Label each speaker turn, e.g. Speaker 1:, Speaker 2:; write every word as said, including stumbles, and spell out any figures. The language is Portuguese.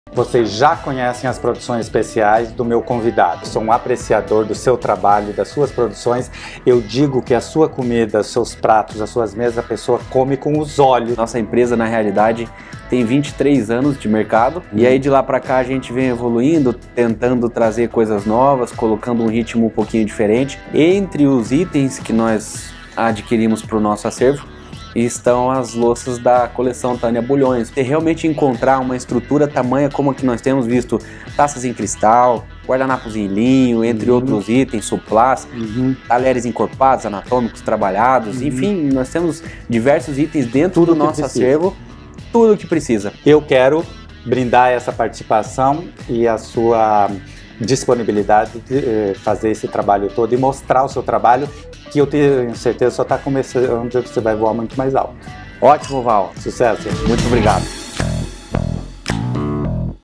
Speaker 1: Vocês já conhecem as produções especiais do meu convidado. Sou um apreciador do seu trabalho, das suas produções. Eu digo que a sua comida, os seus pratos, as suas mesas, a pessoa come com os olhos.
Speaker 2: Nossa empresa, na realidade, tem vinte e três anos de mercado. Hum. E aí de lá para cá a gente vem evoluindo, tentando trazer coisas novas, colocando um ritmo um pouquinho diferente. Entre os itens que nós adquirimos para o nosso acervo, estão as louças da coleção Tânia Bulhões. Ter realmente encontrar uma estrutura tamanha como a que nós temos visto, taças em cristal, guardanapos em linho, entre uhum. outros itens, suplás, uhum. talheres encorpados, anatômicos, trabalhados, uhum. enfim, nós temos diversos itens dentro tudo do nosso acervo, tudo o que precisa.
Speaker 1: Eu quero brindar essa participação e a sua disponibilidade de fazer esse trabalho todo e mostrar o seu trabalho, que eu tenho certeza só está começando, você vai voar muito mais alto.
Speaker 2: Ótimo, Val.
Speaker 1: Sucesso.
Speaker 2: Muito obrigado.